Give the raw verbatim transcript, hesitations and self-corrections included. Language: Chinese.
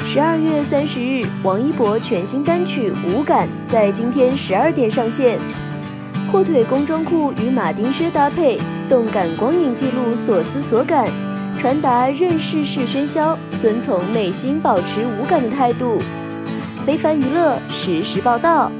十二月三十日，王一博全新单曲《无感》在今天十二点上线。阔腿工装裤与马丁靴搭配，动感光影记录所思所感，传达任世事喧嚣，遵从内心保持无感的态度。非凡娱乐实时报道。